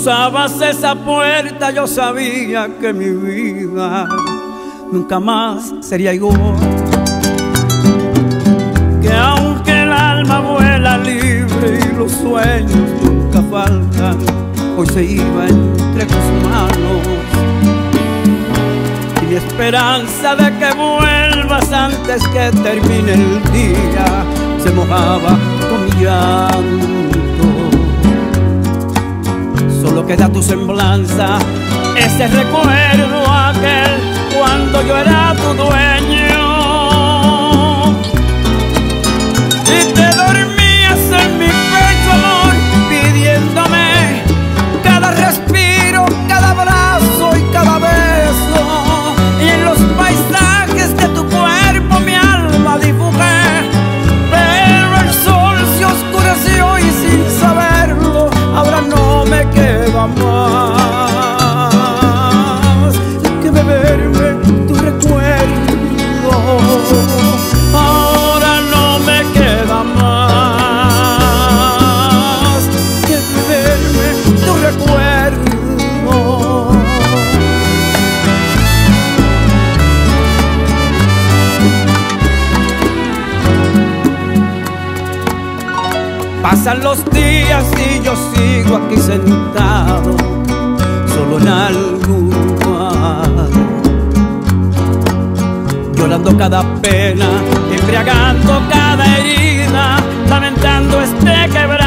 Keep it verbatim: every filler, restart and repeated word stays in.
cruzabas esa puerta yo sabía que mi vida nunca más sería igual, que aunque el alma vuela libre y los sueños nunca faltan, hoy se iba entre tus manos y mi esperanza de que vuelvas antes que termine el día se mojaba con mi llanto. Solo queda tu semblanza, ese recuerdo aquel cuando yo era tu dueño y te dormías en mi pecho, amor, pidiéndome cada respiro, cada abrazo y cada beso. Y en los paisajes de tu cuerpo mi alma dibujé, pero el sol se oscureció y sin saberlo ahora no me queda más que beberme tu recuerdo. Ahora no me queda más que beberme tu recuerdo. Pasan los días y yo sigo aquí sentado, solo en algún lugar, llorando cada pena, embriagando cada herida, lamentando este quebranto.